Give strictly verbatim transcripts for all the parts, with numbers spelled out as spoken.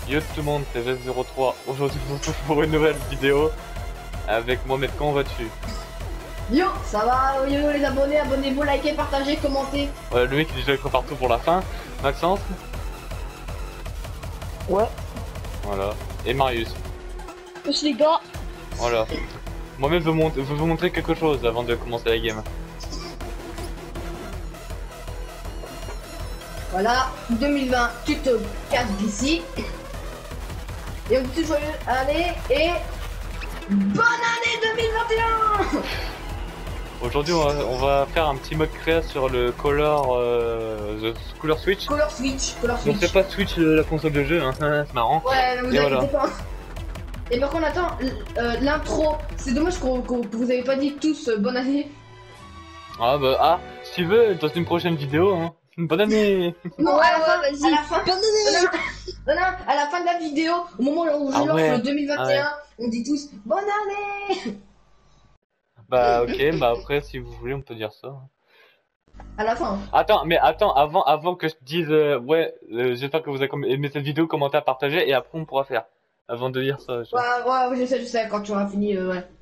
Yo tout le monde, c'est V zéro trois. Aujourd'hui on se retrouve pour une nouvelle vidéo avec Mohamed. Comment vas-tu? Yo, ça va? Yo les abonnés, abonnez-vous, likez, partagez, commentez. Ouais, le mec il est déjà écrit partout pour la fin. Maxence? Ouais. Voilà. Et Marius. Wesh les gars. Voilà. Mohamed veut, veut vous montrer quelque chose avant de commencer la game. Voilà, deux mille vingt, tu te casses d'ici. Et on dit joyeux année et bonne année deux mille vingt et un. Aujourd'hui on, on va faire un petit mode créa sur le Color, euh, the Color Switch. Color Switch, Color Switch. Donc c'est pas Switch euh, la console de jeu, hein. C'est marrant. Ouais, vous et inquiétez voilà. pas. Et par contre attends, euh, l'intro, c'est dommage qu'on qu que vous avez pas dit tous euh, bonne année. Ah bah ah, si tu veux, dans une prochaine vidéo, hein. Bonne année. Non, Ouais, à la fin, ouais, vas-y. à la fin, Bonne année. non, non, non, à la fin de la vidéo, au moment où je Ah lance ouais. le deux mille vingt et un, Ah on dit tous bonne année. Bah ok, bah après si vous voulez on peut dire ça. À la fin. Attends, mais attends, avant, avant que je dise euh, ouais, euh, j'espère que vous avez aimé cette vidéo, commentez, partagez et après on pourra faire. Avant de dire ça. Je... Ouais, ouais, ouais, je sais, je sais, quand tu auras fini, euh, ouais.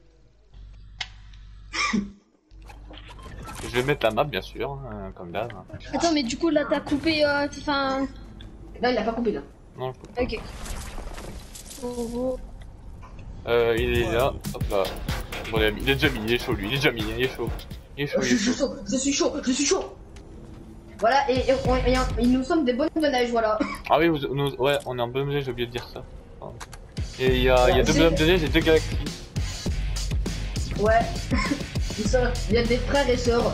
je vais mettre la map bien sûr, hein, comme d'hab. Attends, mais du coup là t'as coupé. Euh, enfin. Là, il a pas coupé là. Non, je peux pas. Ok. Oh, oh. Euh, il est là, hop là. Bon, il est il est déjà mis, il est chaud lui, il est déjà mis, il est chaud. Il est chaud, Oh, il je est suis chaud. chaud, je suis chaud, je suis chaud. Voilà, et, et, on- et, et nous sommes des bonnes de neige, voilà. Ah oui, vous, nous, ouais, on est en bonhomme de neige, j'ai oublié de dire ça. Pardon. Et il y a, il y a deux C'est- bonhommes de neige et deux galaxies. Ouais. Nous sommes- Il y a des frères et sœurs.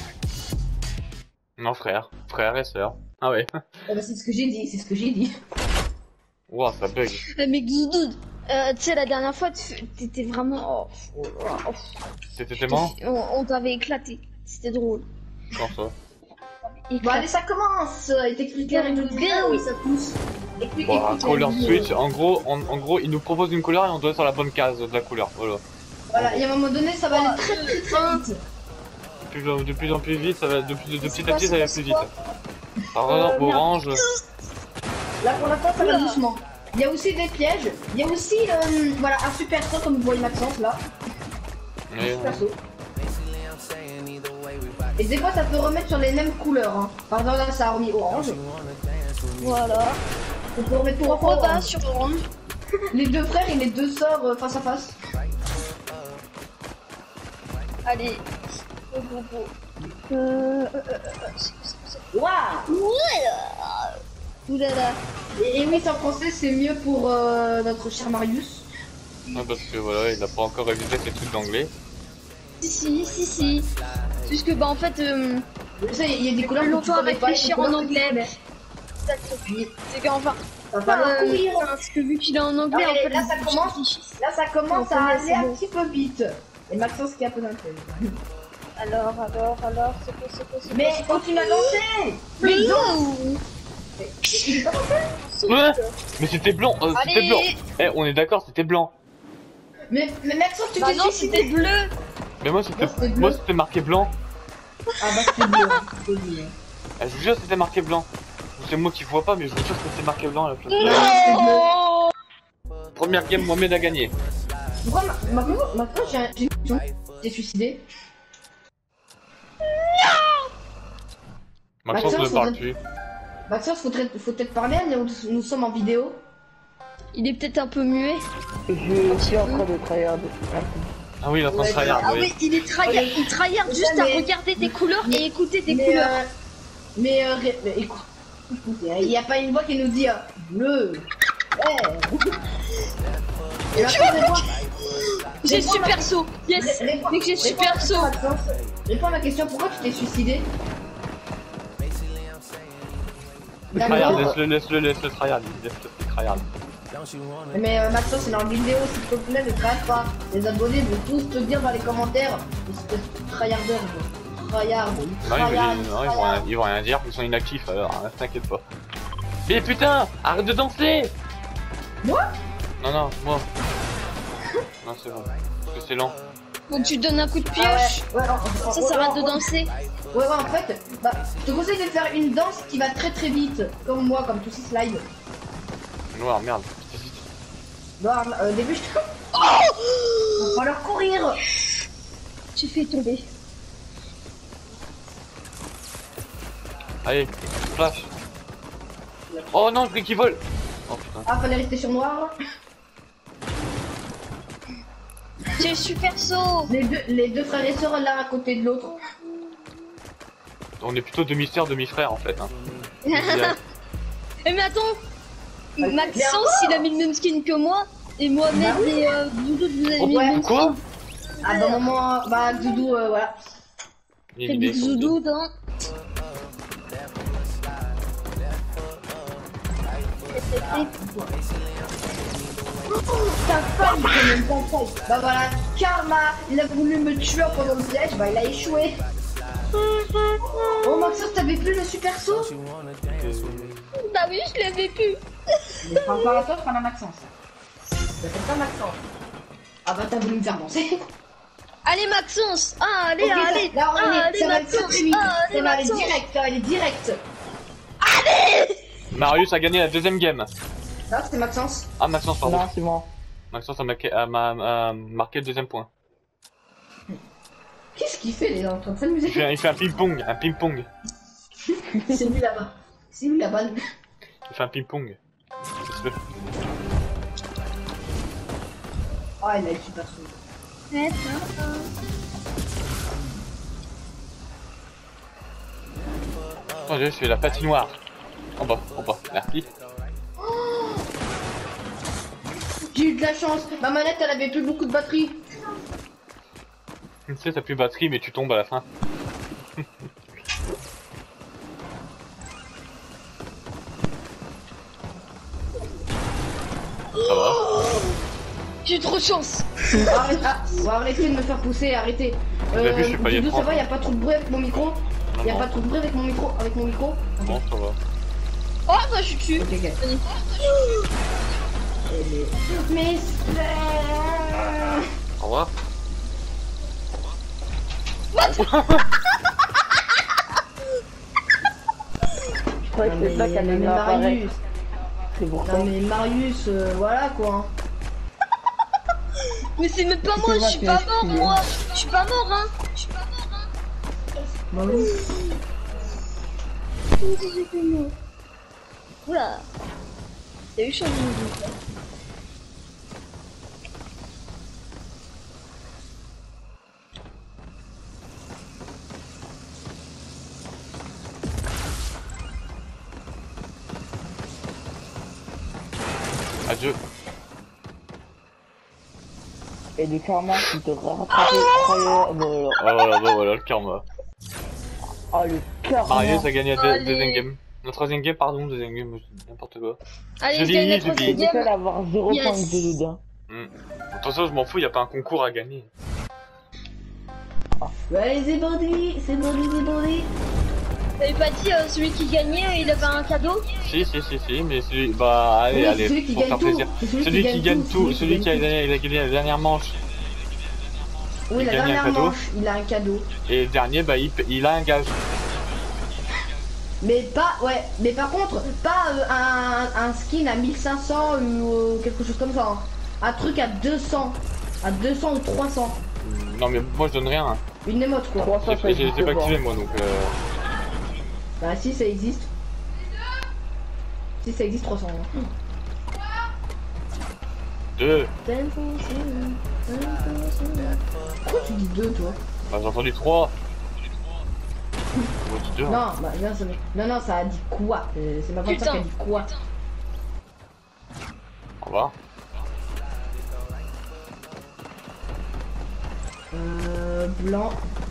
Non, frère, frère et sœur. Ah ouais. Eh ben, c'est ce que j'ai dit, c'est ce que j'ai dit. Ouah, ça bug. Eh, mais Gzoudoud, euh, tu sais, la dernière fois tu- t'étais vraiment. Oh, oh, oh, C'était tellement? On, on t'avait éclaté. C'était drôle. Comment ça? Bon, allez, ça commence. Il t'explique bien et tout. Ah oui, ça pousse. Explique, Bon, explique, Color explique. Switch, en gros, en, en gros, il nous propose une couleur et on doit être sur la bonne case de la couleur. Voilà. Voilà, et à un moment donné, ça va aller très très très vite. De plus, de plus en plus vite, ça va, de, plus- de C'est petit à quoi, petit, ça c'est va quoi, plus c'est vite. quoi Par Euh, exemple, merde. orange. Là, pour l'instant, ça va Oula. doucement. Il y a aussi des pièges. Il y a aussi euh, voilà, un super saut, comme vous voyez Maxence là. Un Mais, super saut. Et des fois, ça peut remettre sur les mêmes couleurs. Hein. Par exemple, là, ça a remis orange. Voilà. On peut remettre pour Pourquoi pas orange. sur orange? Les deux frères et les deux sœurs euh, face à face. Allez. Go, go, go. Euh. euh, euh, euh, c'est- c'est- c'est- Waouh! Oulala. Et, et oui, c'est en français, c'est mieux pour euh, notre cher Marius. ouais, parce que voilà, il a pas encore révisé ses trucs d'anglais. Si, si, si, si. C'est juste que, bah, en fait, euh, Tu sais, il y a des couleurs que tu longtemps à connais pas, réfléchir des en couleurs que tu anglais. connais. Oui. C'est qu'enfin. Ça va falloir Euh, courir. parce que vu qu'il est en anglais, Ah, en mais fait, là, ça je commence. réfléchis. Là, ça commence On à connaît, aller c'est un bon. petit peu vite. Et Maxence qui est un peu dans le thème. Alors, alors, alors, c'est quoi, c'est quoi, c'est quoi, Mais c'est quoi? continue à danser. Mais Mais non. il est pas dansé. Ouais, mais c'était blanc, euh, c'était Allez. blanc. Eh, on est d'accord, c'était blanc. Mais, mais Maxence, tu Bah t'es non, suicidé. c'était bleu. Mais moi, c'était, Moi, c'était bleu. moi, c'était marqué blanc. Ah bah c'est bleu. C'est bleu. Eh, je vous jure, c'était marqué blanc. C'est moi qui vois pas, mais je vous jure que c'était marqué blanc à la place. Non. Première game, Mohamed a gagné. Pourquoi ma- maintenant, maintenant j'ai un- j'ai une question. T'es suicidé. Maxence Maxence, ne parle on a- plus. Maxence, faut peut-être faut peut-être parler, nous, nous sommes en vidéo. Il est peut-être un peu muet. Je suis en train de tryhard. Ah oui, il est en train de Ouais, tryhard, Ah oui. oui, il est tryhard. Il tryhard Mais- juste à mais- regarder tes couleurs et écouter tes Mais, couleurs. euh, mais, euh, ré- mais écoute, il n'y a pas une voix qui nous dit euh, bleu. Ouais. Et maintenant, réponds- J'ai réponds à ma- super saut. Yes. ré- réponds- Mec, j'ai réponds à super ma question, saut. Maxence. Réponds à ma question, pourquoi tu t'es suicidé? Tryhard, D'accord. laisse-le, laisse-le, laisse-le tryhard, laisse-le tryhard. Mais euh, Maxence, c'est dans la vidéo, s'il te plaît, ne craque pas. Les abonnés vont tous te dire dans les commentaires, espèce de tryharder, quoi. Tryhard, Non, ils, tryhard, ils- non, ils vont rien, ils vont rien dire, ils sont inactifs alors, hein, t'inquiète pas. Mais putain, arrête de danser. Moi? Non, non, moi. Non, c'est bon, parce que c'est lent. Faut que tu donnes un coup de Ah pioche. ouais, ouais, en- en- Ça, ouais, ça arrête ouais, de danser. Ouais, ouais, en fait, bah, je te conseille de faire une danse qui va très très vite, comme moi, comme tous ces slides. noir, merde. Noir, euh, au début, je te... Oh, On va leur courir. j'ai fait tomber. Allez, flash. Oh non, je prie qu'il vole. Oh putain. Ah, fallait rester sur noir. J'ai le super saut. Les deux, les deux frères et sœurs l'un à côté de l'autre. On est plutôt demi-sœur, demi-frère en fait. Hein. Eh mais attends, Maxence il a mis le même skin que moi et Mohamed Bah oui. et euh, Doudou vous avez Oh, mis le même quoi? Ah, bah, moment, bah, Doudou, euh, voilà. Il y a skin. une Fais idée, bisous Doudou, hein. Ta femme, c'est même pas ça. Bah voilà, Karma, il a voulu me tuer pendant le piège, bah il a échoué. Oh Maxence, t'avais plus le super saut? Bah oui, je l'avais plus. Mais prends pas à toi, prends à Maxence. Ça fait pas Maxence. Ah bah t'as voulu me faire penser. Allez Maxence. Ah allez, Ok, ça- allez. là, on Ah, est- allez ça va être très Maxence. très vite. Ah, allez Ça va aller Maxence. direct, ça va aller direct. Marius a gagné la deuxième game. Ça, c'est Maxence. Ah, Maxence, pardon. Non, c'est moi. Maxence a marqué, a, ma- a marqué le deuxième point. Qu'est-ce qu'il fait, les gens en train de Il s'amuser? fait, il fait un ping-pong, un ping-pong. C'est lui là-bas. C'est lui là-bas. Il fait un ping-pong. Ça se fait. Ah, il a eu super saut. Oh, j'ai fait la patinoire. En bas, en bas, merci. J'ai eu de la chance. Ma manette, elle avait plus beaucoup de batterie. Tu sais, t'as plus de batterie, mais tu tombes à la fin. Ça va? J'ai trop de chance. Arrête, ah, on va arrêter de me faire pousser, arrêtez. Vous avez vu, je suis pas Doudou, étrange. ça va, y a pas trop de bruit avec mon micro? Non, Y a non. pas trop de bruit avec mon micro? Avec mon micro? Ok, Non, ça va. Oh bah je suis dessus. ok, ok. Mais Au revoir. Je croyais que non, c'est ça mais, qu'elle non, mais allait apparaître. Marius, C'est pour ça. non mais Marius, euh, voilà quoi. Mais c'est même pas C'est moi, moi je suis qui pas l'ai mort tué. moi. Je suis pas mort hein. Je suis pas mort hein. Bah oui. J'étais mort. Oula. T'as eu chance de me dire ça. Adieu. Et le karma qui te rattraper. Croyez. Voilà. Oh là là, voilà le karma. Oh le karma. Marius a gagné la deux- Allez. deuxième game. La troisième game, pardon, deuxième game, n'importe quoi. Allez, Je je gagne la vis, je vis. troisième C'est game. d'avoir zéro Yes. point de dedans. Hmm. De toute façon, je m'en fous, y a pas un concours à gagner. Allez, c'est bandit, c'est bandit, c'est bandit. T'avais pas dit euh, celui qui gagnait, il avait un cadeau? Si, si, si, si, mais celui. Bah, allez, Oui, allez, celui qui pour gagne faire tout. plaisir. C'est celui, Celui qui gagne tout, celui qui a gagne gagné, il a gagné la dernière manche. tout. Oui, il la gagne un dernière cadeau. manche, il a un cadeau. Et le dernier, bah, il, il a un gage. Mais pas, ouais, mais par contre, pas euh, un, un skin à mille cinq cents ou euh, quelque chose comme ça. Hein. Un truc à deux cents. À deux cents ou trois cents. Non, mais moi, je donne rien. Une émote quoi. trois cents, ça J'ai j'ai- j'ai existe pas pas. activé, moi, donc. Euh... Bah si, ça existe. Si, ça existe trois cents. Hein. Deux. Pourquoi tu dis deux toi? Bah, j'ai entendu trois. Moi, je dis deux. hein. Non, bah non, ça, non, non, ça a dit quoi? Euh, C'est ma femme qui a Putain. dit quoi? Au revoir. Euh, blanc.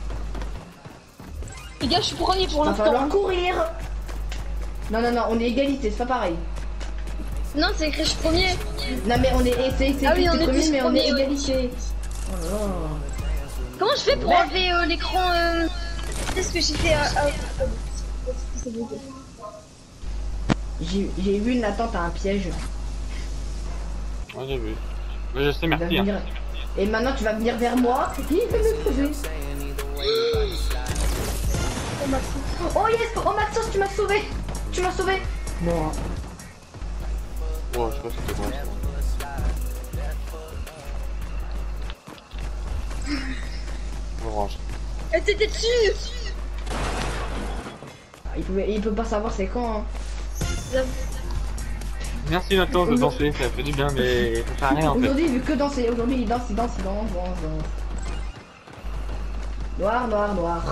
Les gars, je suis premier pour Va falloir l'instant. courir. Non, non, non, on est égalité, c'est pas pareil. Non, c'est écrit je suis premier. Non, mais on est, c'est, c'est Ah oui, écrit on est premier, tous mais on est premiers, ouais. égalité. Oh là là. Comment je fais pour Ouais. enlever euh, l'écran euh... Qu'est-ce que j'ai fait à... à... C'est bloqué. J'ai j'ai vu Nathan, t'as un piège. Ouais, j'ai vu. Mais je sais, Il va merci. Hein. venir- Et maintenant tu vas venir vers moi. Il va me sauver. Oh, Maxence. Oh yes, oh Maxence, tu m'as sauvé. Tu m'as sauvé. Bon. Oh, je sais pas si c'était bon. Orange. Et t'étais dessus. Il peut, il peut pas savoir c'est quand. Hein. Merci Nathan de danser, ça fait du bien, mais ça sert à rien en fait. Aujourd'hui, il veut que danser. Aujourd'hui, il danse, il danse, il danse, danse, danse. Noir, noir, noir.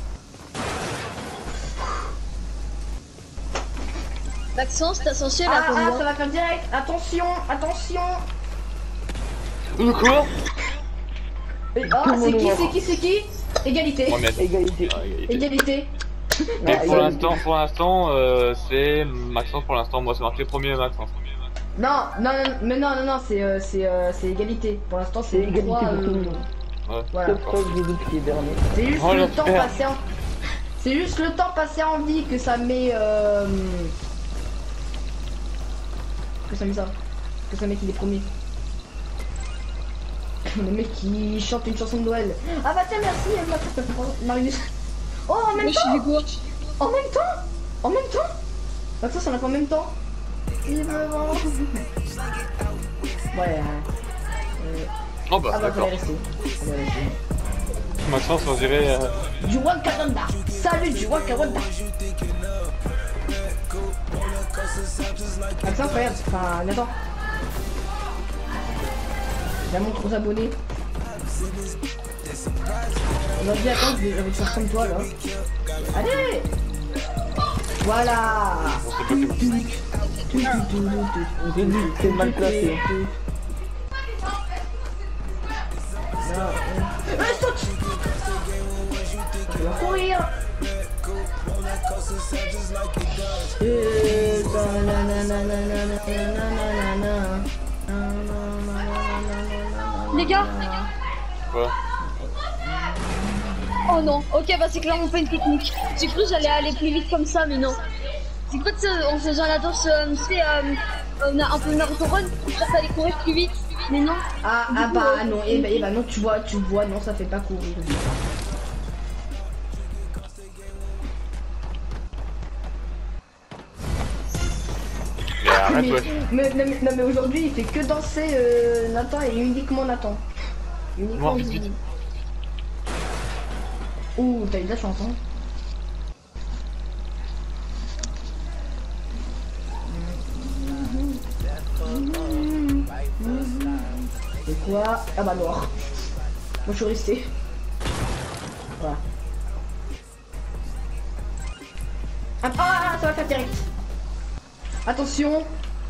Maxence, t'as censé la Ah, ah, combien? ça va faire direct. Attention, attention. Le quoi? Et- Ah, Tout le c'est monde qui, est c'est qui, c'est qui? Égalité. Mohamed. Égalité. Ah, égalité. Égalité. Mais Ah, pour égalité. l'instant, pour l'instant, euh, c'est Maxence pour l'instant. Moi, c'est marqué premier Maxence. Non, non, non, mais non, non, non, c'est euh, c'est euh, c'est égalité. Pour l'instant, c'est C'est égalité trois, pour euh, tout le monde. Ouais. Voilà. Sauf toi, j'ai dit qui est dernier. C'est juste Oh, le l'enfer. temps passé en... C'est juste le temps passé en vie que ça met... Euh... Que ça met ça. Que ça met qu'il est premier. Le mec qui chante une chanson de Noël. Ah bah tiens, merci, ma- Marius. Oh, en même Mais je temps suis quoi? En même temps En même temps Maxence, on a pas en même temps. Il me vend. Ouais. Euh... Oh bah Ah bah, d'accord. fallait rester. Fallait rester. Maxence, on dirait. Euh... Du Wakanda. Salut du Wakanda. Maxence, regarde. Enfin, Nathan. Il a mon trop abonnés. On m'a dit, attends, je vais, je vais te faire comme toi là. Allez. Voilà. On sait pas qui J'ai dit que c'est mal classé. Euh, saute. Il va courir. Euh, Les gars. Quoi? Oh non, ok, bah c'est clairement pas une technique. J'ai cru que j'allais aller plus vite comme ça, mais non. C'est quoi, tu sais, en faisant la danse, euh, c'est euh, on a un peu Naruto Run, ça allait courir plus vite, mais non. Ah, Du ah coup, bah euh, non, et bah, eh bah non, tu vois, tu vois, non, ça fait pas courir. Mais arrête, Mais, ouais. mais, non, mais, non, mais aujourd'hui, il fait que danser euh, Nathan et uniquement Nathan. Uniquement Noir, vite, vite. Zizi. Ouh, t'as eu de la chance, hein. C'est quoi? Ah bah noir. Moi je suis resté. Voilà. Ah, ah, ça va faire direct. Attention.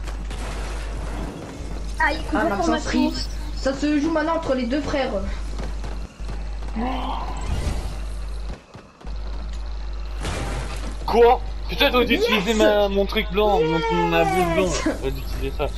Aïe, Ah, complètement Maxence rit. Maxence. Ça se joue maintenant entre les deux frères. Quoi? Putain, t'aurais dû Yes. utiliser ma, mon truc blanc, mon, ma blouse Yes. blanche. T'aurais dû utiliser ça.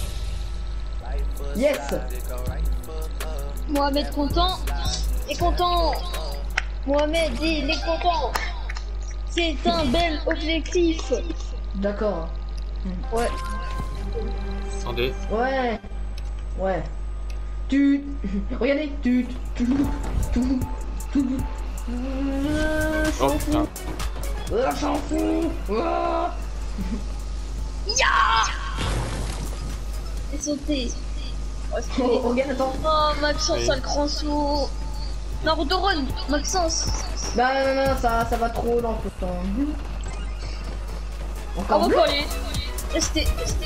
Yes. Mohamed content. Et content. Mohamed, il est content. C'est un bel objectif. D'accord. Ouais. Attendez. Ouais. Ouais. Tu. Regardez. Tu. Tu. Tu. Tu. Euh, Oh s'en putain. fout. Euh, s'en fout. Euh. Et sauter. Oh, Oh, stylé. regarde, attends. Oh, Maxence, Oui. ça le grand saut. Naruto Run, Maxence. Bah non, non, non, ça, ça va trop dans le temps. Encore Bravo bleu. pour lui. Restez, restez.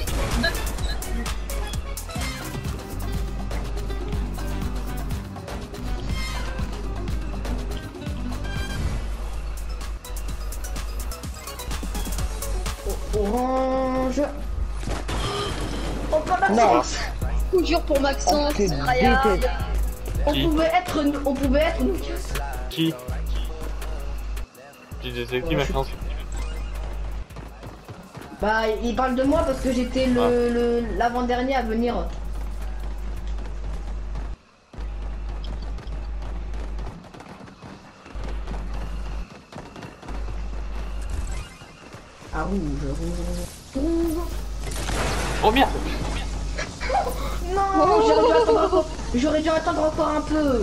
O- Orange. Encore Non. Maxence. Coup dur pour Maxence. Oh, t'es Raya. déteste. On Qui pouvait être, on pouvait être nous. Qui? Qui disait qui Ouais, Maxence? Bah, il parle de moi parce que j'étais le, Ah. le l'avant-dernier à venir. Ah rouge, rouge, rouge. Oh merde! Non, j'aurais dû attendre encore. J'aurais dû attendre encore un peu.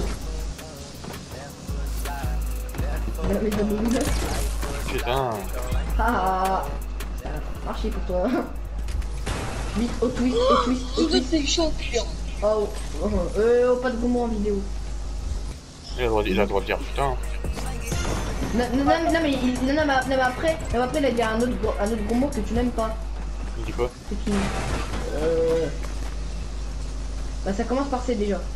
Mais- mais- mais- mais- Putain. Ah, ça a marché pour toi. Vite, au twist, au twist, au Tout twist. c'est champion. Oh, oh, oh, euh, oh, pas de gros mots en vidéo. Il a le droit de- il a le droit de dire putain. Non, non, non, non, mais, il, non, non, mais, non, mais après, non, mais après, il a dit un autre, gros- un autre gros mot que tu n'aimes pas. Il dit quoi? C'est qui? Euh... Bah, ça commence par C déjà.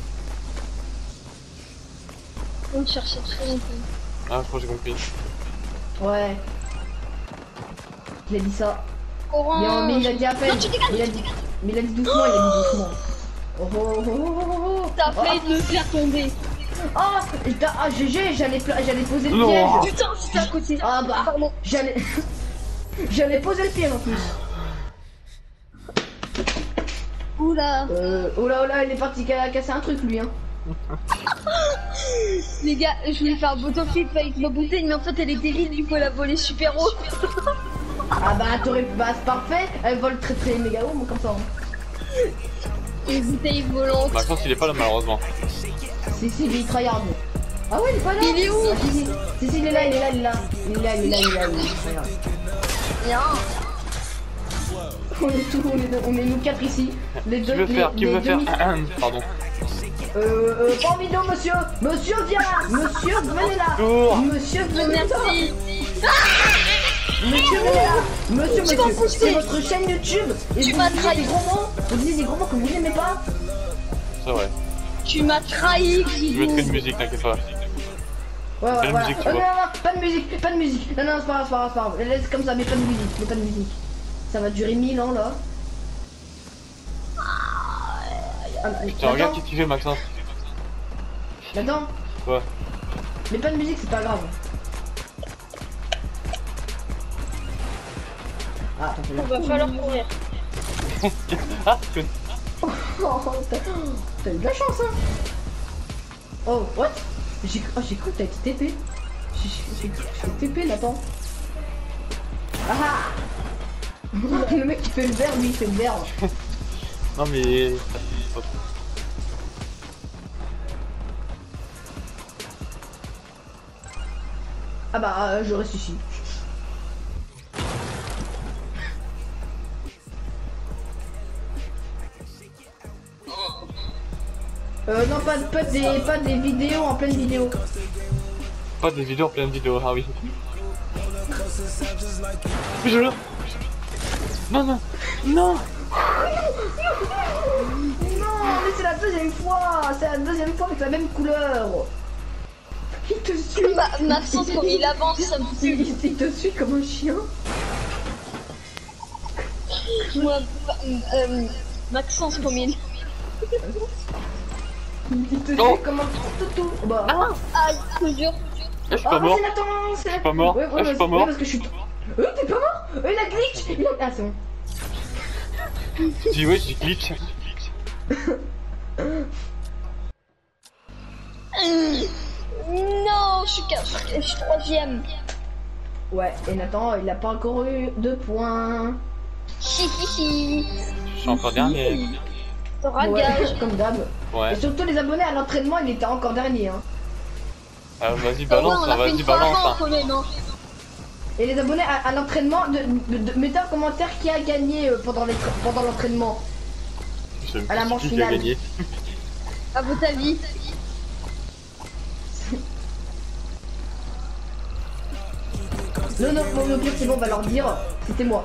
On cherchait très longtemps. Ah, je crois que j'ai compris. Ouais. Il a dit ça. Orange. Mais, euh, mais il a dit à peine. Non, tu dégages, Il a dit, mais il a dit doucement, il a dit doucement. Oh oh oh oh oh oh. T'as Oh, failli te le faire tomber. Ah, et t'as- ah, G G, j'allais pla- j'allais poser le Non. piège. Putain, c'était à côté. Ah bah, Pardon. j'allais j'allais poser le piège en plus. Oula. Euh, oh là oh là, il est parti ca- casser un truc lui hein. Les gars, je voulais faire un botoflip avec ma bouteille, mais en fait elle était vide, du coup elle a volé super haut. Ah bah t'aurais, bah c'est parfait, elle vole très très méga haut, moi comme ça. Hein. Une bouteille volante. Maxence il est pas là malheureusement. Si si, il tryhard. Ah ouais, il est pas là. Il est où? Ah, si, si. si si, il est là, il est là, il est là. Il est là, il est là, il est là, il est là. Regarde. Bien. On est tous, on est, on est nous quatre ici. Les Qui deux, veut les, faire? Qui les veut faire? demi- Pardon. Euh, euh, pas en vidéo, monsieur. Monsieur, viens là. Monsieur, venez là. Tour. Monsieur, venez là. Merci. Monsieur, venez là. Monsieur, Tu m'as monsieur, poussé. c'est votre chaîne YouTube. Et Tu vous m'as disiez trahi. des gros mots. Vous disiez des gros mots que vous n'aimez pas. C'est vrai. Tu m'as trahi, Je mettrai une Grigou. musique, t'inquiète pas. Ouais, ouais, Quelle voilà. musique, tu Oh, vois non, non, non, pas de musique, pas de musique. Non, non, c'est pas grave, c'est pas grave, c'est pas grave. Laisse comme ça, mais pas de musique, mais pas de musique. Ça va durer mille ans là. Ah, Tiens, regarde qui tu fais Maxence. Attends. Quoi? Mais pas de musique, c'est pas grave. Ah, attends, je vais On va falloir courir. Ah, que... Oh, t'as t'as eu de la chance, hein. Oh, what? J'ai oh, j'ai cru que t'as été T P. J'ai j'ai cru que j'ai T P, Nathan. Ah ah. Le mec qui fait le vert, lui, il fait le vert. Non mais... Ah bah, euh, je reste ici. Euh, non, pas, pas, des, pas des vidéos en pleine vidéo. Pas des vidéos en pleine vidéo, ah oui. Mais je le... Non, non, non. Non, mais c'est la deuxième fois. C'est la deuxième fois avec la même couleur. Il te suit. Ma, Maxence, quand il avance, ça me tue. Il, il te suit comme un chien. Moi, euh, Maxence, comme il. Il te Oh. suit comme un toutou. Bah. Ah, c'est dur. Eh, je suis Ah, pas mort. c'est Nathan, c'est Nathan. pas mort. Ouais, ouais, Ah, je suis parce- pas mort. ouais, parce que je suis. Euh, t'es pas mort. Euh, il a glitch. Il a... Ah, c'est bon. Je dis ouais, j'ai glitch. Non, je suis quatrième, je suis troisième. Ouais, et Nathan, il a pas encore eu de points. Hi hi hi. Je suis encore dernier. T'auras Ouais, gage. comme d'hab. Ouais. Et surtout les abonnés à l'entraînement, il était encore dernier. Hein. Ah, vas-y, Bah ouais, balance, on hein, a fait vas-y, une fois balance. avant Hein. quand même, hein. Et les abonnés à, à l'entraînement, de, de, de- mettez en commentaire qui a gagné euh, pendant les- pendant l'entraînement. Je sais même À la pas manche qui finale. a gagné. À votre avis. Non, non, bon, le pire, c'est bon, on va leur dire, c'était moi.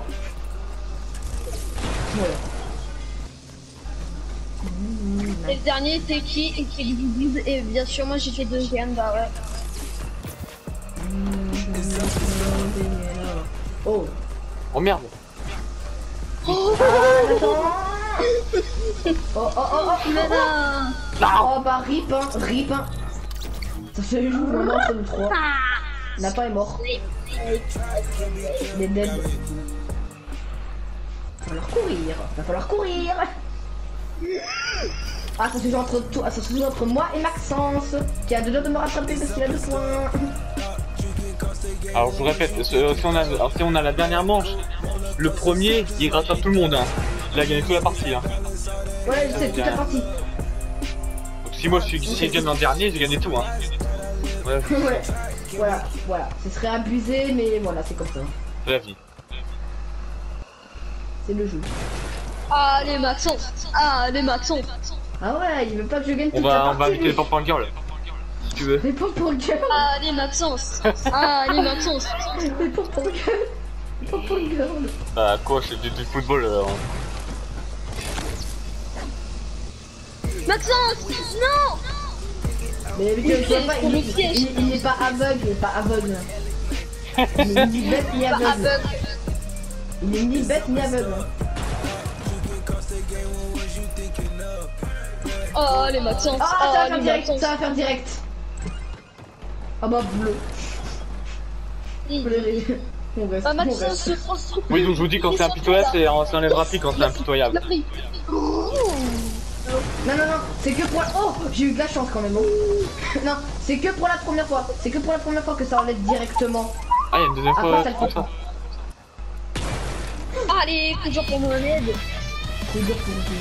Voilà. Et le dernier était qui? Et qui Guigou. Et bien sûr, moi j'ai fait deuxième, bah ouais. Oh. Oh merde. Ah, Nathan. Oh, oh, oh, oh. Mais non. Oh, bah, rip, hein, rip, hein. Ça se joue maintenant entre nous trois. Nathan est mort. Il est dead. Va falloir courir. Va falloir courir. Ah, ça se joue entre, toi- ça se joue entre moi et Maxence, qui a deux doigts de me rattraper parce qu'il a deux points. Alors je vous répète, ce- si on a, alors, si on a la dernière manche, le premier il rattrape tout le monde. Hein. Il a gagné toute la partie. Hein. Ouais, c'est toute la partie. Donc si moi je suis si je gagne en dernier, j'ai gagné tout. Hein. Ouais, Ouais. Voilà, voilà. Ce serait abusé, mais voilà, c'est comme ça. c'est la vie. C'est le jeu. Allez Maxence, allez Maxence. Ah ouais, il veut pas que je gagne On toute va, la on partie. va inviter les pop-punk girls. Si tu veux. Les pop-punk girls. Allez Maxence, allez Maxence. Les pop-punk girls. Les pop-punk girls. Bah quoi, c'est du, du football. Euh, Maxence, non. Mais, mais tu vois pas, il, il, il, il n'est pas aveugle, il est pas aveugle. Il est ni bête ni Pas aveugle. aveugle. Il est ni bête ni aveugle. Oh, allez Maxence, Ah, oh, ça va allez faire direct, Maxence. ça va faire direct. Ah bah bleu. Bleu. On reste, Ah on Maxence, reste. je pense trop. Oui, donc je vous dis, quand c'est impitoyable, c'est c'est enlèvera plus quand c'est impitoyable. Non, non, non, c'est que pour la... Oh, j'ai eu de la chance quand même. Oh. Non, c'est que pour la première fois. C'est que pour la première fois que ça enlève directement. Ah, il y a une deuxième Après, fois ça le comme fait ça. pas. Allez, coup dur pour Mohamed. C'est dur pour vous.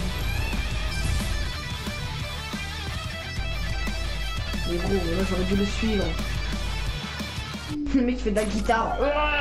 Mais gros, mais moi j'aurais dû le suivre. Le mec fait de la guitare.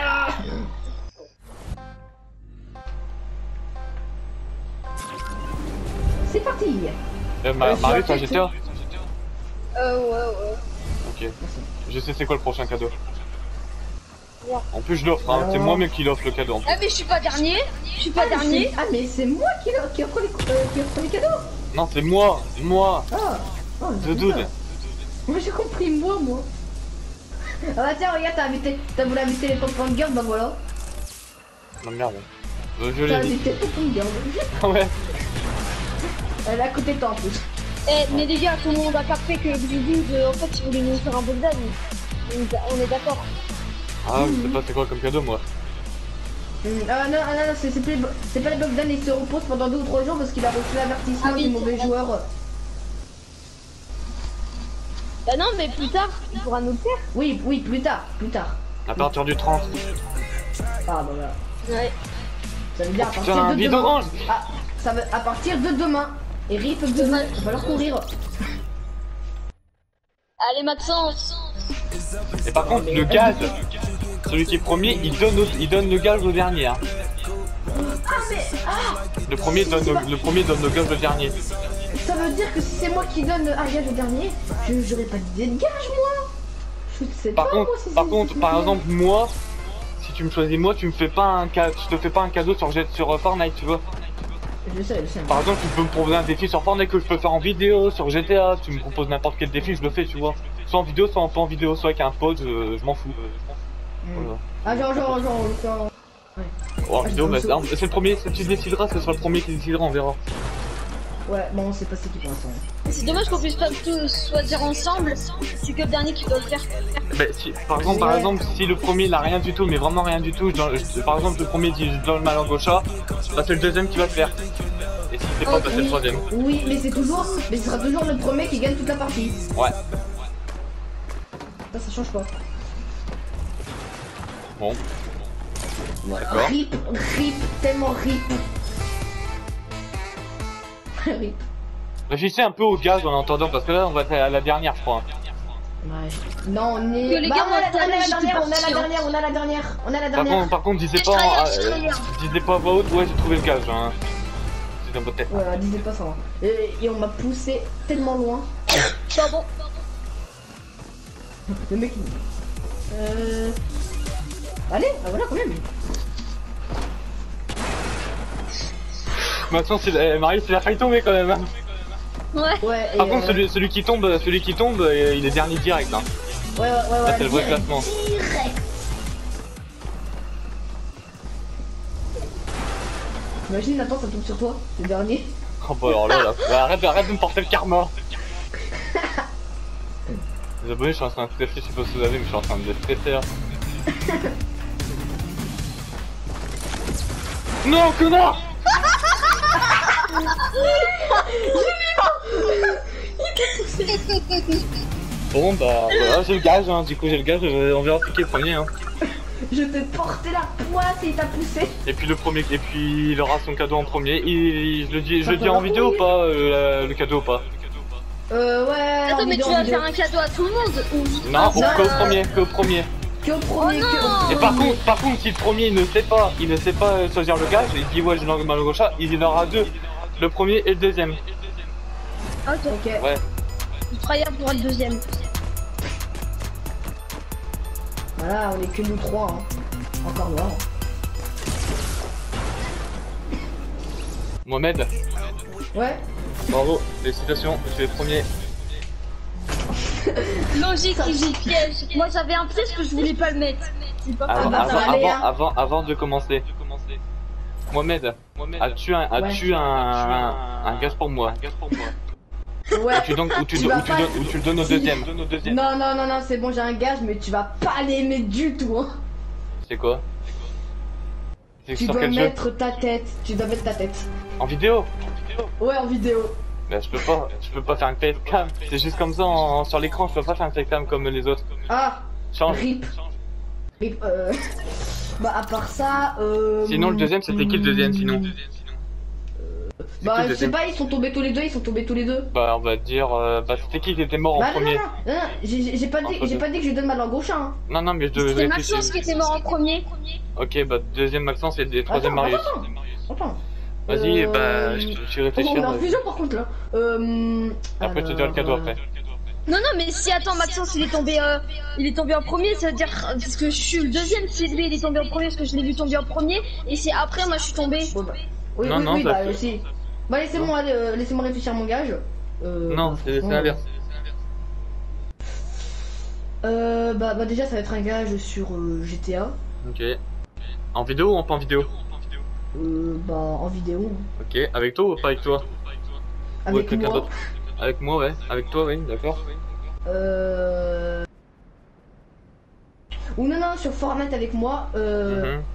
C'est parti. Euh, ma, Euh, Marie, sur t'as la G T A? Euh, ouais, ouais. Ok. Je sais c'est quoi le prochain cadeau. Ouais. En plus, je l'offre, hein. C'est Oh. moi-même qui l'offre le cadeau. En plus. Ah, mais je suis pas dernier. Je suis pas Ah, mais dernier. c'est- Ah, mais c'est moi qui, qui offre les, euh, qui offre les cadeaux. Non, c'est moi, moi, Ah, oh, The c'est Dude. ça. Moi j'ai compris, moi, moi. Ah bah tiens, regarde, t'as invité, t'as voulu inviter les pop-punk girls, bah voilà. Non, merde. Euh, je T'as l'ai dit. invité les pop-punk girls. Ouais. Elle est à côté de toi en plus. Eh, mais les gars, tout le monde a capté que Blue euh, en fait, il voulait nous faire un Bogdan. On est d'accord. Ah, je sais pas c'est quoi comme cadeau, moi. Hum, Ah non, ah, non, non, c'est c'est plus les Bo- c'est pas les Bogdan, il se repose pendant deux ou trois jours parce qu'il a reçu l'avertissement Ah oui, du mauvais c'est vrai. joueur. Bah non, mais plus tard, il pourra nous le faire. Oui, oui, plus tard, plus tard. À partir du trente. Ah bah voilà. Ouais. Ça veut dire à partir Putain, un de vide demain. orange. Ah, ça veut à partir de demain. Et Rip de demain, va falloir courir. Allez, Maxence. Et par contre, le gaz, celui qui est premier, il donne, au- il donne le gaz au dernier. Hein. Ah mais ah, Le premier donne, le, le premier donne le gaz au dernier. ça veut dire que si c'est moi qui donne un gage au dernier, je j'aurais pas d'idée de gage moi. Je sais Par pas contre, moi si par c'est- contre, si par c'est- exemple, moi, si tu me choisis moi, tu me fais pas un cadeau, je te fais pas un cadeau sur, Jet- sur euh, Fortnite, tu vois. Je sais, je sais. Par exemple, tu peux me proposer un défi sur Fortnite que je peux faire en vidéo, sur G T A, tu me proposes n'importe quel défi, je le fais, tu vois. Soit en vidéo, soit en, pas en vidéo, soit avec un pote, je, je m'en fous. Mm. Voilà. Ah genre genre genre genre. Oh, en Ah, vidéo, je mais pense non, c'est le premier, si tu décideras, ce sera le premier qui décidera, on verra. Ouais, bon on sait pas c'est qui pour l'instant. C'est dommage qu'on puisse pas tous choisir ensemble. C'est que le dernier qui doit le faire. Bah, si, par exemple, par Ouais. exemple, si le premier il a rien du tout, mais vraiment rien du tout, je donne- je- par exemple le premier dit je donne ma langue au chat, bah c'est le deuxième qui va le faire. Et si c'est pas, bah c'est le Oui, troisième. oui, mais c'est toujours, mais ce sera toujours le premier qui gagne toute la partie. Ouais. Ça, ça change pas. Bon. D'accord. Rip, rip, tellement rip. Rip. Réfléchissez un peu au gaz en entendant, parce que là on va être à la dernière, je crois. Ouais. Non, on est. Que les Bah, gars, on a la moi, dernière, j'étais on a la parti, dernière, on a la dernière, on a la Par dernière. contre, par contre, disez Je pas, trahis, en- je euh, trahis. disez pas à voix haute, ouais j'ai trouvé le gaz, hein. C'est dans votre tête. Ouais, disais pas ça. Et, et on m'a poussé tellement loin. Pardon. Le mec. il- Euh. Allez, ah voilà quand même. Maintenant, c'est la... Marie, c'est la faille tomber quand même. Hein. Ouais. Ouais. Et Par contre, euh, celui, celui qui tombe, celui qui tombe, euh, il est dernier direct. Hein. Ouais, ouais, ouais, Là, ouais. c'est le vrai direct, classement. Direct. Imagine, attends, ça tombe sur toi, le dernier. Oh bah alors là, là. Bah, arrête, arrête de me porter le karma. Les abonnés, je suis en train de stresser, je sais pas si vous avez, mais je suis en train de stresser là. Non, connard! Bon bah voilà, j'ai le gage, hein. Du coup j'ai le gage, euh, on verra qui est le premier. Hein. Je t'ai porté la poisse et il t'a poussé. Et puis le premier, et puis il aura son cadeau en premier. Il, je le dis, je le dis va en vidéo ou courir. pas, euh, la- le cadeau ou pas? Euh, ouais. Attends, en mais vidéo, tu en vas vidéo. faire un cadeau à tout le monde ou... Non, Ah, au, ça, qu'au euh, premier, qu'au premier. que au premier, Oh que au non. Et par premier. contre, par contre, si le premier il ne sait pas, il ne sait pas euh, choisir le gage, il dit ouais je lance le chat, il y en aura deux. Le premier et le deuxième. Ok, Ok. Ouais. je tryhard pour être deuxième. Voilà, on est que nous trois. Hein. Encore moi. Hein. Mohamed, Ouais. bravo, félicitations, tu es premier. Logique, il piège. Moi j'avais un piège que je voulais pas le mettre. C'est pas Avant, bah, grave. ça avant, allait, avant, hein. avant, avant de commencer. Mohamed, as-tu un, as-tu un, un, un gage pour moi? Ouais. Ou tu, donnes, ou, tu, Tu don- vas ou tu pas- donnes, ou tu le donnes au Si. deuxième. Non, non, non, non, c'est bon, j'ai un gage, mais tu vas pas l'aimer du tout. Hein. C'est quoi? C'est Tu sur dois quel jeu? mettre ta tête. Tu dois mettre ta tête. En vidéo? Ouais, en vidéo. Bah je peux pas, je peux pas faire un facecam. C'est juste comme ça en, sur l'écran, je peux pas faire un facecam comme les autres. Ah, Change. rip. Rip, euh... Bah, à part ça, euh... Sinon le deuxième, c'était qui le deuxième sinon? C'est qui Bah, le je sais deuxième? pas, ils sont tombés tous les deux, ils sont tombés tous les deux. Bah on va dire, euh, bah c'était qui qui était mort en Bah, non, non, premier? non, non, non, j'ai j'ai pas, dit- Entre j'ai deux. pas dit que je donne ma langue au chat. Hein. Non non mais je devais C'était réfléchir. Maxence qui était mort en premier. Ok bah deuxième Maxence et et troisième Attends, Marius. attends, attends. Vas-y, Euh, bah je je vais Oh, réfléchir. on est en euh, fusion par contre là. Euh... Après je te dirai le alors, cadeau euh, après. Non, non, mais si attends, Maxence il est tombé, euh, il est tombé en premier, ça veut dire parce que je suis le deuxième. Si lui il est tombé en premier, parce que je l'ai vu tomber en premier, et c'est après moi je suis tombé. Bon, bah. Oui, Non, oui, non, oui, ça bah, fait- si. Bah, laissez-moi euh, laissez-moi réfléchir à mon gage. Euh, Non, bah, c'est c'est franchement, l'inverse. Euh, bah, bah, déjà, ça va être un gage sur euh, G T A. Ok. En vidéo ou en pas en vidéo? Euh, bah, en vidéo. hein. Ok. Avec toi ou pas avec toi? Avec quelqu'un moi. d'autre. Avec moi ouais. Avec toi oui, d'accord. Euh... Ou non, non, sur Fortnite avec moi. Euh, Mhm.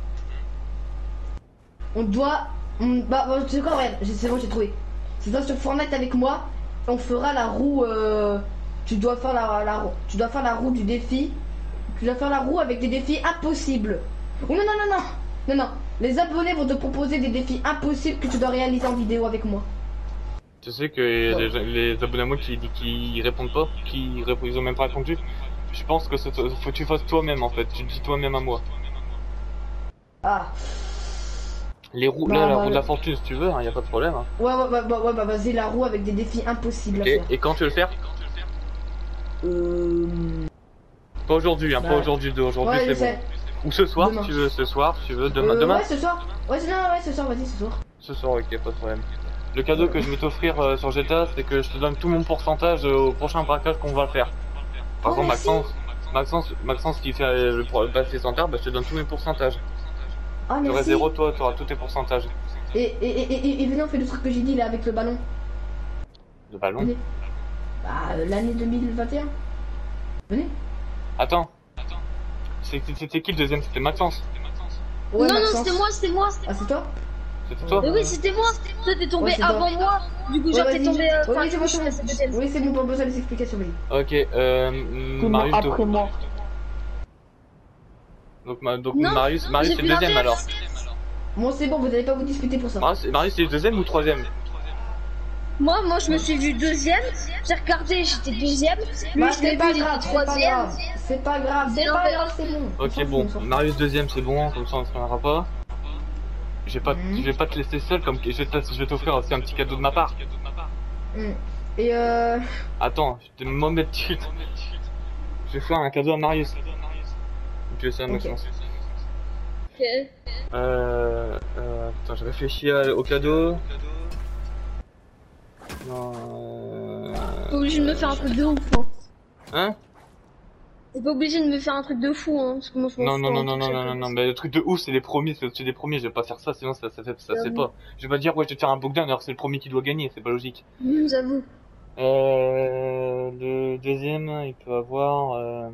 On doit. on- Bah, bah, tu sais quoi, regarde, j'ai- c'est bon, j'ai trouvé. C'est ça, sur Fortnite avec moi, on fera la roue. Euh... Tu dois faire la, la roue. Tu dois faire la roue du défi. Tu dois faire la roue avec des défis impossibles. Ou non, non, non, non. Non, non. Les abonnés vont te proposer des défis impossibles que tu dois réaliser en vidéo avec moi. Tu sais que les, gens- les abonnés à moi qui, qui répondent pas, qui rép- ils ont même pas répondu. Je pense que c'est- faut que tu fasses toi-même en fait. Tu dis toi-même à moi. Ah. Les roues, Bah, là, la bah, roue de le- la fortune, si tu veux, hein, y a pas de problème. Hein. Ouais, ouais, ouais, bah, ouais, bah, vas-y, la roue avec des défis impossibles Ok. à faire. Et quand tu veux le faire? Euh... Pas aujourd'hui, hein, Bah. pas aujourd'hui. De aujourd'hui, Ouais, je c'est sais. bon. Ou ce soir, Demain. si tu veux. Ce soir, si tu veux. Demain, Euh, demain. Ouais, ce soir. Ouais, c'est- non, ouais, ce soir, vas-y, ce soir. Ce soir, ok, pas de problème. Le cadeau que je vais t'offrir euh, sur G T A, c'est que je te donne tout mon pourcentage euh, au prochain braquage qu'on va faire. Par Oh, exemple, merci. Maxence, Maxence, Maxence qui fait euh, le pro- passer son terre, bah, je te donne tous mes pourcentages. Ah, Tu auras merci. zéro, toi, tu auras tous tes pourcentages. Et, et, et, et, et venez, on fait le truc que j'ai dit là avec le ballon. Le ballon. Venez. Bah, euh, l'année deux mille vingt et un. Venez. Attends. C'est- C'était qui le deuxième? C'était Maxence. Ouais, non, non, Maxence. c'était moi, c'était moi. Ah, c'est toi? C'était toi? Mais oui, c'était moi. Toi t'es tombé Ouais, c'est toi. avant moi. Du coup, Ouais, genre t'es vas-y. tombé. euh, Ouais, enfin, oui, c'est bon, je suis c'est resté bon. deuxième. Oui, c'est bon, pas besoin des explications, vas-y. Ok, euh, Tout Marius. après donc- moi. Donc, ma- donc Non, Marius, Marius j'ai c'est plus le deuxième l'inverse. alors. Bon, c'est bon, vous allez pas vous discuter pour ça. Marius, Marius c'est le deuxième ou troisième? Moi, moi, je me suis vu deuxième. J'ai regardé, j'étais deuxième. Lui, Bah, je l'ai c'est vu, pas il grave, était c'est pas troisième. grave. C'est pas grave, c'est C'est pas l'enfer. grave, c'est bon. On Ok, s'en fout, bon, on s'en fout. Marius deuxième c'est bon, comme ça on se reviendra pas. Je vais pas, Mhm. je vais pas te laisser seul, comme je vais te- je vais t'offrir aussi un petit cadeau de ma part. Hmm. Et euh... Attends, je te mauvais titre. Je vais faire un cadeau à Marius. Tu veux ça, Ok. Maxence? Ok. Euh, euh, attends, je réfléchis à- au cadeau. Non, euh... T'es pas obligé de me faire un truc de ouf, hein. Hein? T'es pas obligé de me faire un truc de fou, hein. Parce que moi, je m'en Non, non, fous, non, un non, truc non, comme non, non, ça. non, mais le truc de ouf, c'est les premiers, c'est au-dessus des premiers, je vais pas faire ça, sinon ça, ça, fait, ça, c'est J'avoue. pas. Je vais pas dire, ouais, je vais te faire un Bogdan alors que c'est le premier qui doit gagner, c'est pas logique. Mmh, j'avoue. Euh, le deuxième, il peut avoir, euh...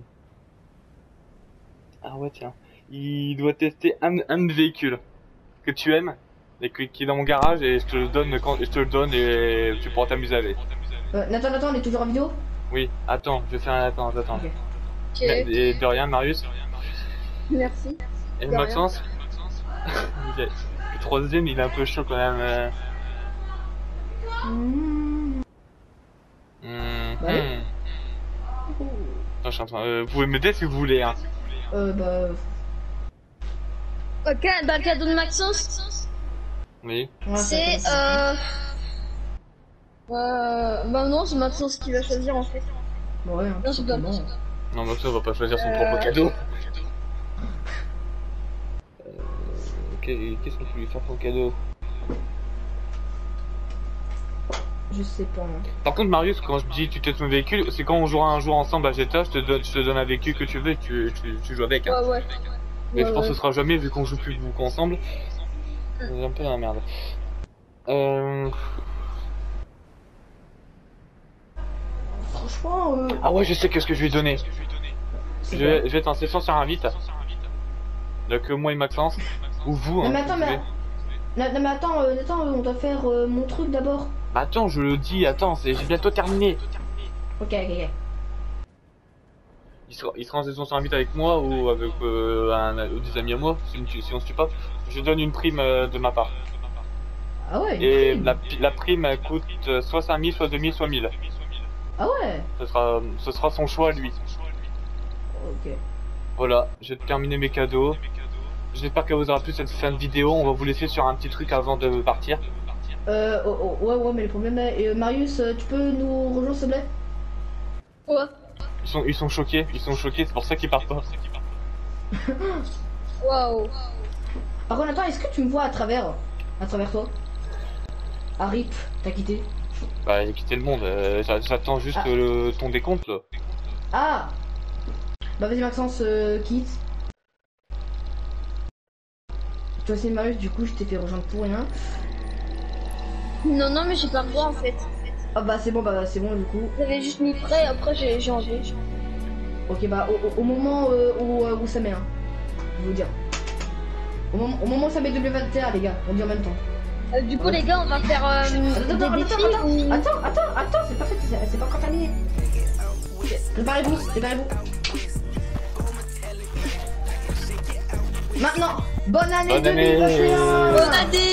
ah ouais, tiens, il doit tester un, un véhicule que tu aimes, et que- qui est dans mon garage, et je te le donne quand, je te le donne et tu pourras t'amuser avec. euh, Nathan, Nathan, on est toujours en vidéo? Oui, attends, je vais faire un, attends, attends. Ok. Ok. Et de rien, Marius. Merci. Et De rien. Maxence. Il est- le troisième, il est un peu chaud quand même. euh. Hmm. Hmm, Ouais. hmm. Attends, je suis en train- euh, vous pouvez m'aider si vous voulez. Hein. Euh, bah... Ok, dans le cadeau de Maxence, Oui. ouais, ça c'est passe. euh... Euh... Bah non, c'est Maxence qui va choisir en fait. Bon, ouais, hein, Non, tout je donne. simplement. Non, Maxence va pas choisir son Euh. propre cadeau. Euh, ok, qu'est-ce qu'on peut lui faire comme cadeau? Je sais pas. Hein. Par contre, Marius, quand je dis tu testes mon véhicule, c'est quand on jouera un jour ensemble à G T A, je te donne, je te donne un véhicule que tu veux et tu, tu, tu joues avec. Hein. Ouais, ouais. Mais Ouais, je pense ouais. que ce sera jamais vu qu'on joue plus beaucoup ensemble. C'est un peu dans la merde. Euh... Franchement, euh... Ah ouais, je sais qu'est-ce que je vais lui donner. c'est Je quoi vais, je vais être en session sur invite. Donc moi et Maxence. Ou vous, Non hein. mais si attends, vous mais... voulez. Non, non, mais attends, euh, attends, on doit faire euh, mon truc d'abord. Bah attends, je le dis, attends, c'est- j'ai bientôt terminé. Ok, ok, ok. Il sera, il sera en session sur invite avec moi ou avec euh, un, ou des amis à moi, si, on ne tue- si on se tue pas. Je donne une prime euh, de ma part. Ah ouais, une Et prime. la, la prime elle coûte euh, soit cinq mille, soit deux mille, soit mille. Ah ouais. Ce sera, ce sera son choix lui. Ok. Voilà, j'ai terminé mes cadeaux. J'espère qu'elle vous aura plu cette fin de vidéo. On va vous laisser sur un petit truc avant de partir. Euh, oh, oh, ouais, ouais, mais le problème est... Et, euh, Marius, euh, tu peux nous rejoindre s'il te plaît? Ouais. Ils sont, ils sont choqués, ils sont choqués, c'est pour ça qu'ils partent pas. Waouh. Par contre, attends, est-ce que tu me vois à travers? À travers toi? Ah, rip, t'as quitté. Bah, il a quitté le monde, euh, j'a- j'attends juste Ah. le, ton décompte là. Ah. Bah vas-y Maxence, euh, quitte. Toi aussi Marius, du coup je t'ai fait rejoindre pour rien. Non, non, mais j'ai pas le droit en fait. Ah bah c'est bon, bah c'est bon du coup. J'avais juste mis prêt, après j'ai j'ai enlevé. Ok bah au, au- au moment euh, où, euh, où ça met, hein. Je vais vous dire. Au moment, au moment où ça met W vingt et un les gars, on dit en même temps. Euh, du coup, les gars, on va faire euh, Attends, des attends, défis attends, ou... attends, attends, attends, c'est pas fait, c'est c'est pas encore terminé. Préparez-vous, préparez-vous. Maintenant, bonne année Bonne année. deux mille vingt et un. Bonne année.